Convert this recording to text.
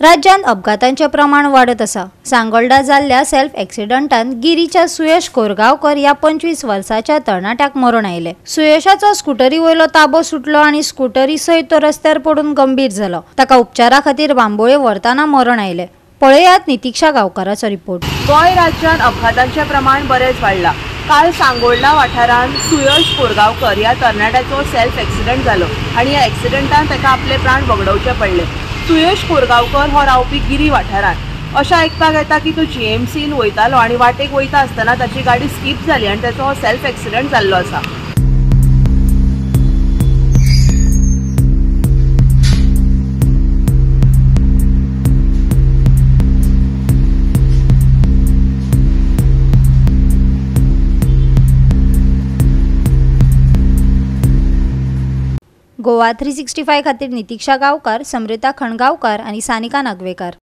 राज्यात अपघातांचे प्रमाण वाढत असा। सांगोलडा जाल्ल्या सेल्फ एक्सिडेंटान गिरीच्या सुयश कोरगांवकर या 25 वर्षाच्या तरणाट्याक मरण आयले। सुयशाचो स्कूटरी वयलो ताबो सुटलो आणि स्कूटरी सयत तो रस्त्यार पडून गंभीर जालो। ताका उपचारा खातीर बांबोळे व्हरताना मरण आयले। पळयात नितीक्षा गांवकाराचो रिपोर्ट। गोंय राज्यांत अपघातांचे प्रमाण बरेच वाढला। काल सांगोळडा वाठारांत सुयश कोरगांवकर या तरणाट्याचो सेल्फ एक्सिडेंट जालो आणि या एक्सिडेंटान ताका आपले प्राण वगडोवचे पडले। सुयश कोरगांवकर हो रावपी गिरी वाठारांत। अशें आयकपाक येता की तो GMCन वयतालो आणि वाटेक वयता आसतना ताची गाडी स्कीप जाली आणि ताचो हो सेल्फ एक्सिडेंट जाल्लो आसा। गोवा 365 खातीर नितीक्षा गांवकार, समृता खणगांवकार आणि सानिका नागवेकर।